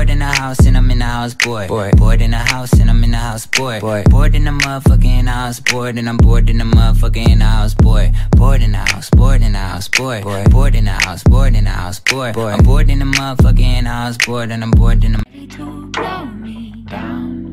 bored in the house and I'm in the house bored. Bored in the house and I'm in the house bored. Bored in the motherfucking house bored and I'm bored in the motherfucking house bored. Bored in the house, bored in the house bored. Bored in the house, bored in the house bored. I'm bored in the motherfucking house bored and I'm bored in the. Ready to blow me down.